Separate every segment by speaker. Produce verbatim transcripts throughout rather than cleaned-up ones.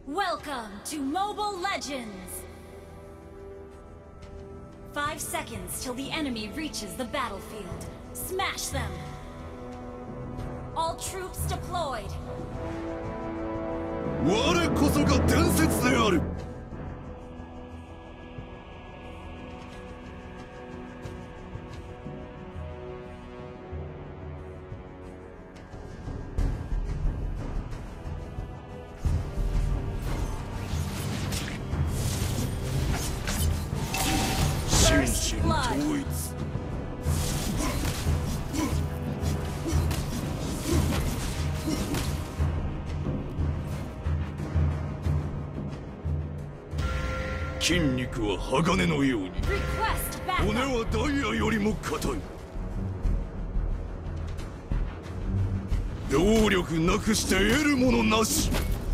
Speaker 1: Welcome to Mobile Legends! Five seconds till the enemy reaches the battlefield. Smash them! All troops deployed!
Speaker 2: 我こそが伝説である。心身統一。筋肉は鋼のように、骨はダイヤよりも硬い。労力なくして得るものなし。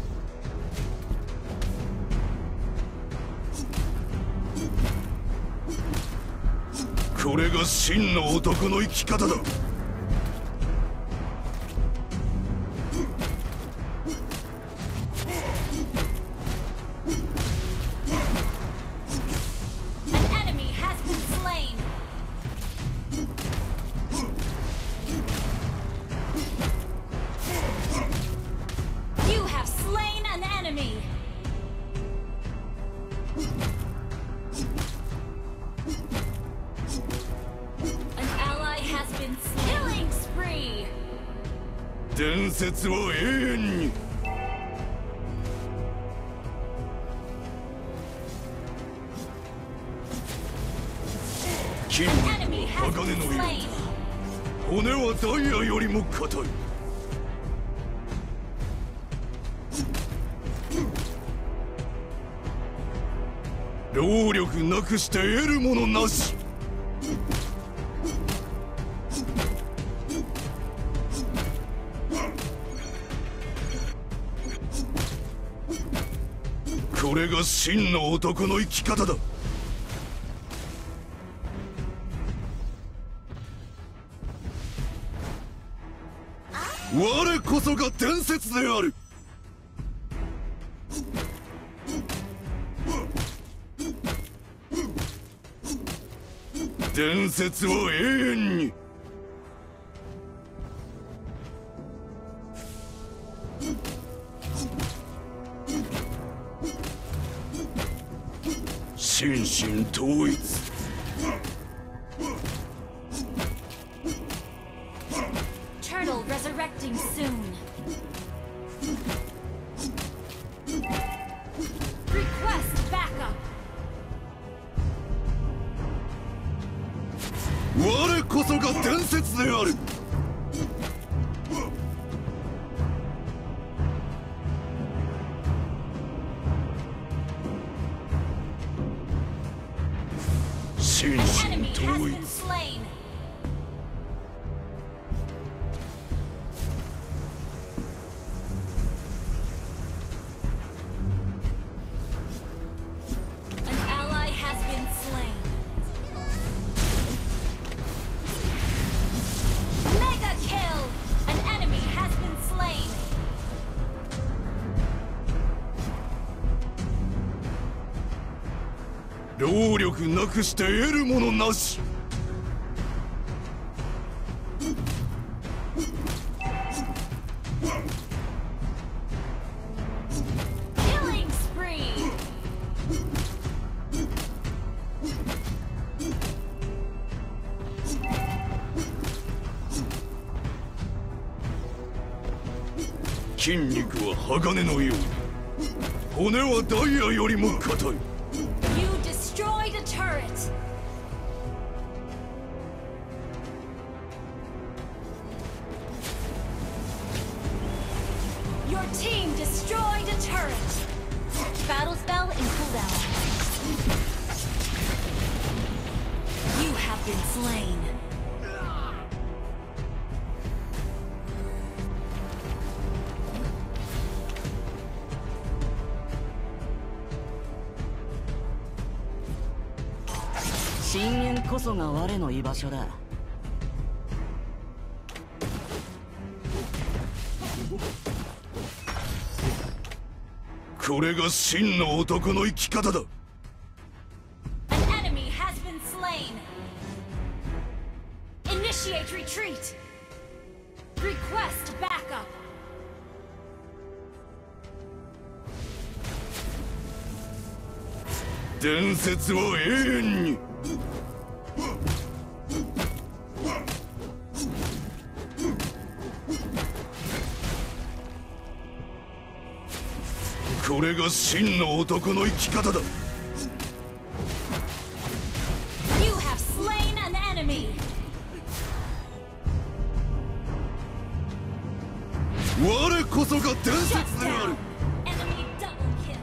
Speaker 2: これが真の男の生き方だ。伝説は永遠に。筋肉は鋼のように、骨はダイヤよりも硬い。労力なくして得るものなし。これが真の男の生き方だ。我こそが伝説である。伝説は永遠に。心身統一。
Speaker 1: Turtle resurrecting soon. Request backup.
Speaker 2: 我こそが伝説である。心身統一。労力なくして得るものなし。筋肉は鋼のように、骨はダイヤよりも硬い。
Speaker 1: Destroyed a turret! Your team destroyed a turret! Battle spell in cooldown. You have been slain.
Speaker 3: 深淵こそが我の居場所だ。
Speaker 2: ここれが真の男の生き方だ。
Speaker 1: An enemy has been slain. Initiate retreat. Request backup.
Speaker 2: 伝説は永遠に。これが真の男の生き方だ。
Speaker 1: You have slain an enemy.
Speaker 2: 我こそが伝
Speaker 1: Shut
Speaker 2: 説であ
Speaker 1: down.
Speaker 2: る。
Speaker 1: Enemy double kill.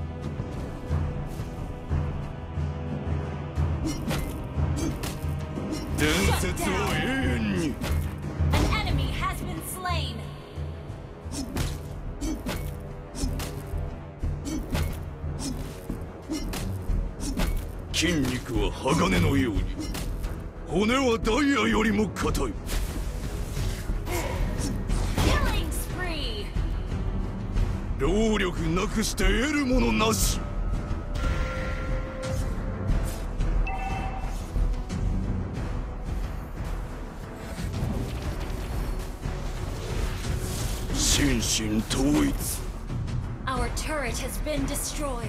Speaker 2: 伝説は永遠に。
Speaker 1: An enemy has been slain.
Speaker 2: 筋肉は鋼のように、骨はダイヤよりも硬い。
Speaker 1: Killing spree.
Speaker 2: 労力なくして得るものなし。心身統一。
Speaker 1: Our turret has been destroyed.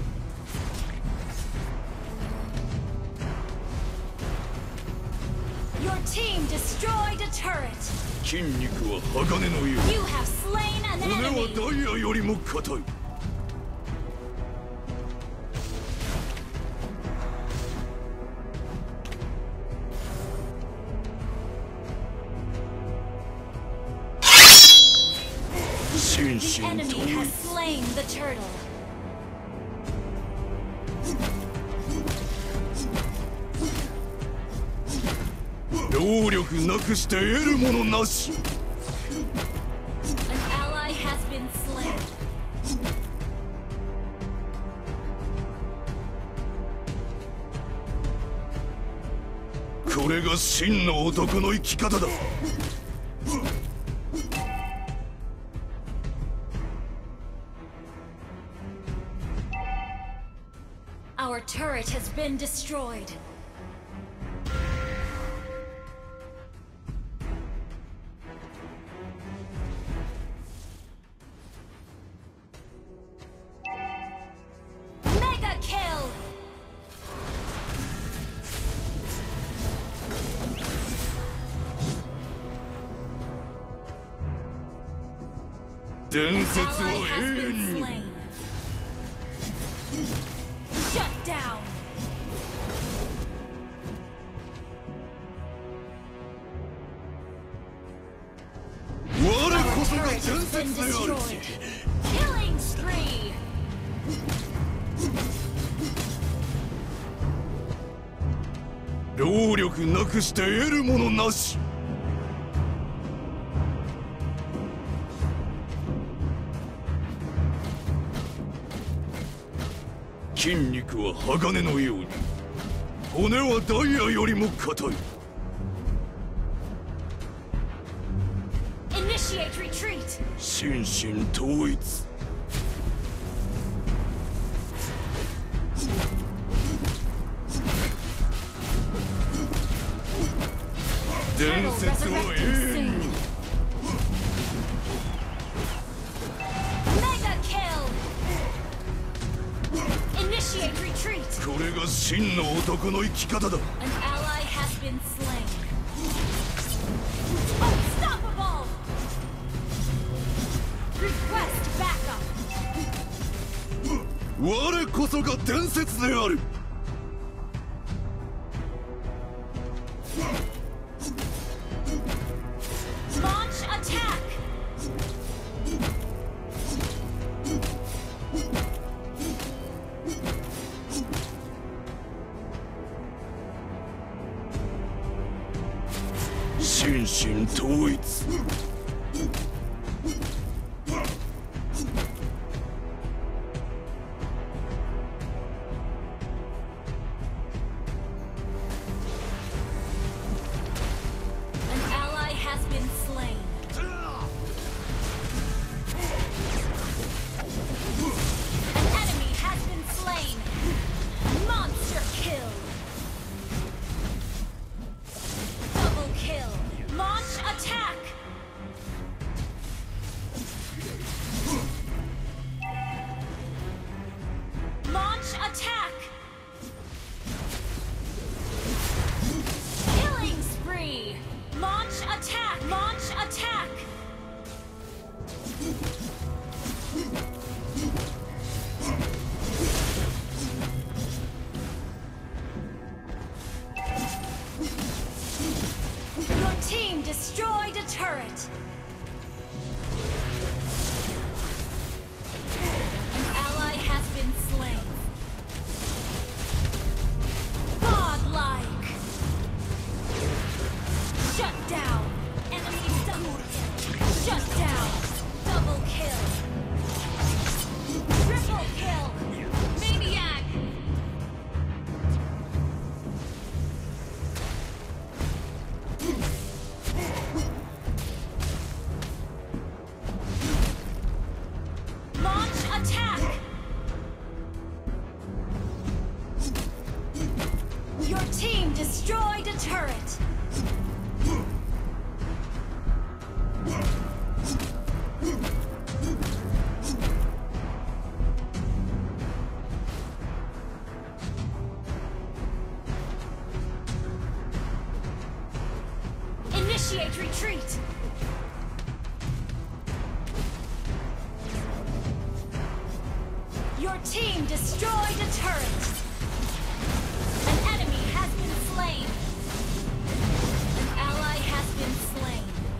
Speaker 1: Your team destroyed a turret.
Speaker 2: 筋肉は鋼のように、
Speaker 1: You have slain an
Speaker 2: 骨は
Speaker 1: enemy.
Speaker 2: ダイヤよりも硬い。心
Speaker 1: The
Speaker 2: 身
Speaker 1: enemy
Speaker 2: 統
Speaker 1: has
Speaker 2: 一。
Speaker 1: slain the turtle.
Speaker 2: 労力なくして得るものなし。
Speaker 1: An ally has been slain.
Speaker 2: これが真の男の生き方だ。
Speaker 1: Our turret has been destroyed. Mega kill!
Speaker 2: 伝説
Speaker 1: Ally
Speaker 2: は
Speaker 1: has
Speaker 2: 永
Speaker 1: been
Speaker 2: 遠に。
Speaker 1: slain. Shut down.
Speaker 2: 我こそが
Speaker 1: Turret
Speaker 2: 伝
Speaker 1: has been
Speaker 2: 説である。
Speaker 1: destroyed. Killing spree.
Speaker 2: 労力なくして得るものなし。筋肉は鋼のように、骨はダイヤよりも硬い。
Speaker 1: Initiate retreat.
Speaker 2: 心身統一。伝説は永遠に。
Speaker 1: Mega kill. Initiate retreat.
Speaker 2: これが真の男の生き方だ。
Speaker 1: An ally has been slain. Unstoppable. Request backup.
Speaker 2: 我こそが伝説である。
Speaker 1: Launch attack.
Speaker 2: 心身統一。
Speaker 1: An ally has been slain.
Speaker 2: 伝
Speaker 1: attack! Launch attack! Your team destroyed a turret! An ally has been slain. Godlike! Shut down! Enemy double kill! Shut down! Double kill! Triple kill! Maniac! Launch attack! Your team destroyed a turret! Initiate retreat! Your team destroyed a turret! An enemy has been slain! An ally has been slain!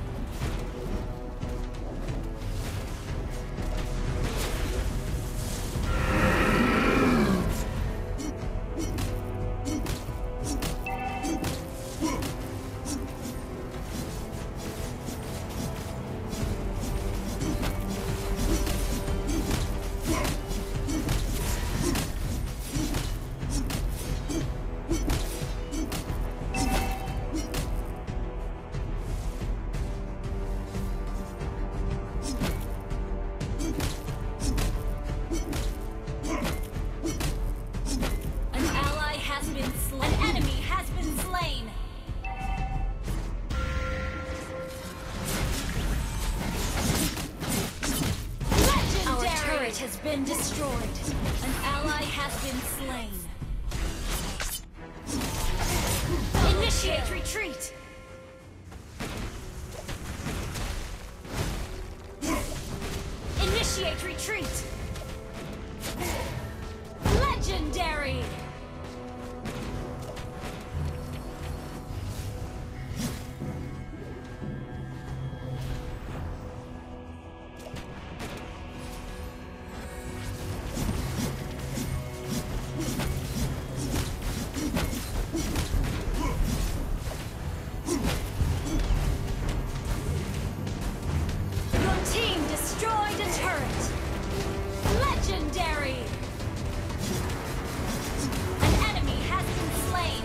Speaker 1: Has been destroyed. An ally has been slain. Initiate retreat. Initiate retreat. Legendary. Legendary! An enemy has been slain!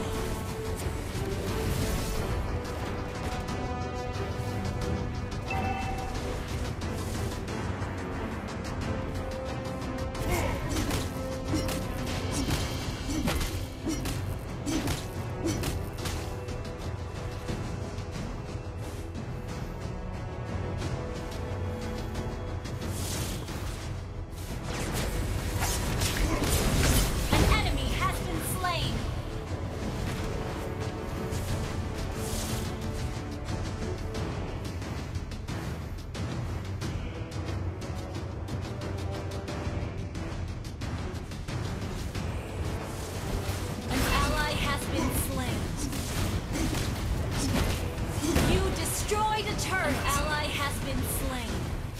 Speaker 1: An ally has been slain.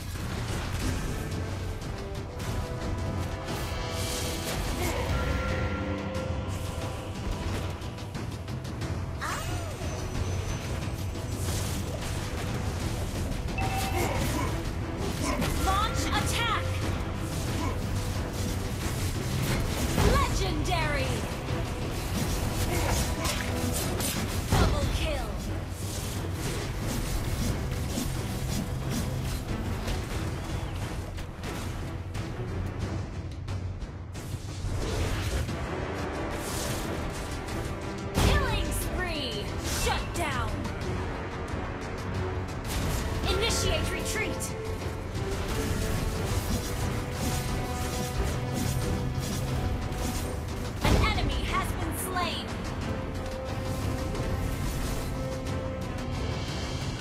Speaker 1: Launch attack! Legendary! Double kill! Initiate retreat! An enemy has been slain!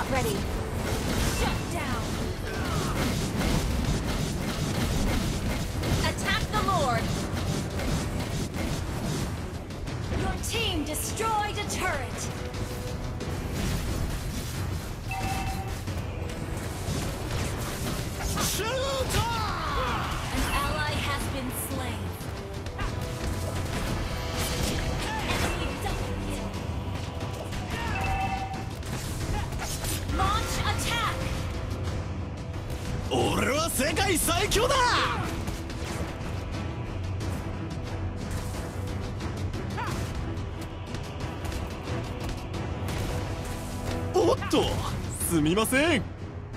Speaker 1: ready. Shut down. Attack the Lord. Your team destroyed a turret. An ally has been slain. Enemy double kill. Launch attack.
Speaker 2: 俺は世界最強だ。おっと、すみません。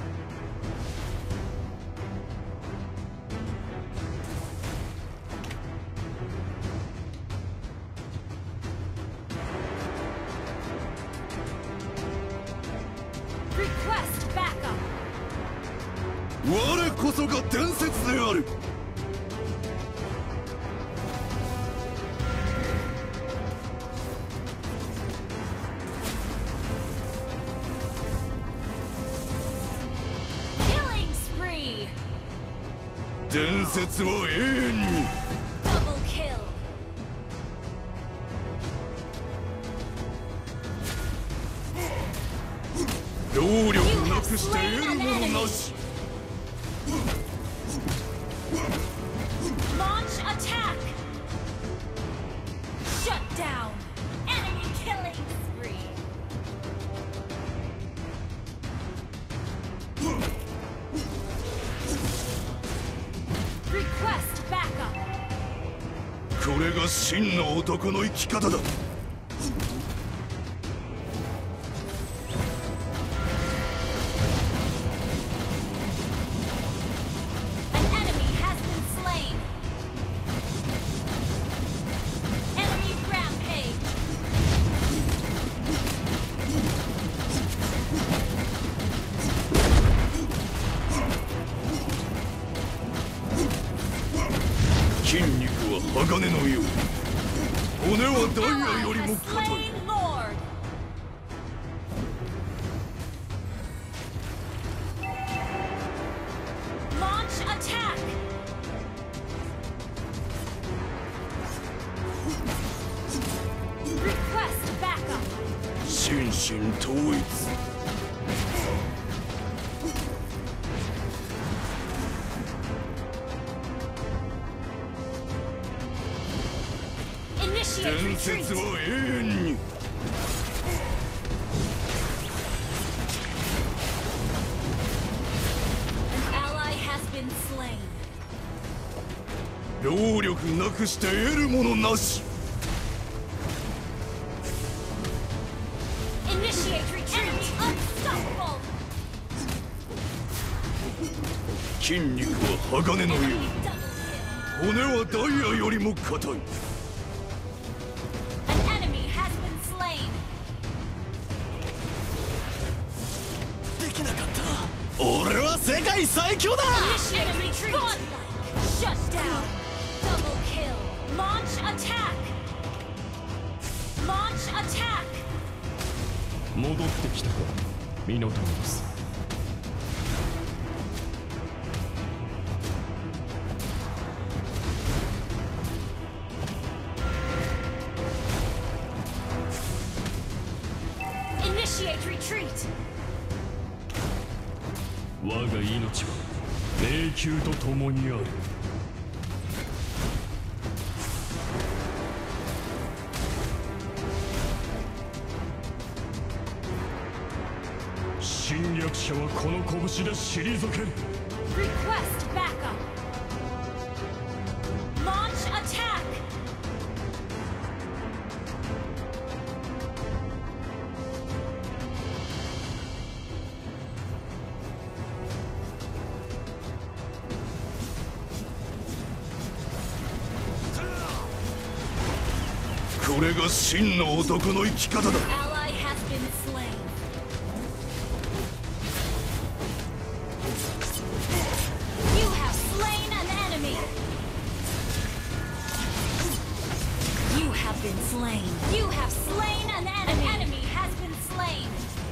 Speaker 1: Request backup.
Speaker 2: 我こそが伝説である。
Speaker 1: Killing spree.
Speaker 2: 伝説は永遠に。
Speaker 1: Double kill.
Speaker 2: 労力なくして得るものなし。
Speaker 1: Launch attack. Shut down. Enemy killing spree. Request backup.
Speaker 2: これが真の男の生き方だ。
Speaker 1: An enemy has been slain. Enemy rampage.
Speaker 2: King 筋肉は鋼のよう。骨はダイヤよりも
Speaker 1: Ally has
Speaker 2: 硬い。
Speaker 1: slain Lord. Launch attack. Request backup.
Speaker 2: 心身統一。
Speaker 1: Initiate
Speaker 2: 伝
Speaker 1: retreat.
Speaker 2: 説は永遠に。
Speaker 1: An ally has been slain.
Speaker 2: 労力なくして得るものなし。
Speaker 1: Initiate retreat. Enemy unstoppable.
Speaker 2: 筋肉は鋼のよう。
Speaker 1: Enemy double kill.
Speaker 2: 骨はダイヤよりも硬い。
Speaker 1: An enemy has been slain.
Speaker 2: できなかった。俺は世界最強だ。
Speaker 1: Initiate retreat. Shut down. Double kill. Launch attack. Launch attack.
Speaker 4: 戻ってきたか、ミノタウロス。
Speaker 1: Initiate retreat.
Speaker 4: 我が命は永久と共にある。侵略者はこの拳で退ける。
Speaker 1: Request backup. Launch attack.
Speaker 2: This これが真の男の生き方だ。
Speaker 1: Ally has been slain. You have slain an enemy. You have been slain. You have slain an enemy. An enemy has been slain.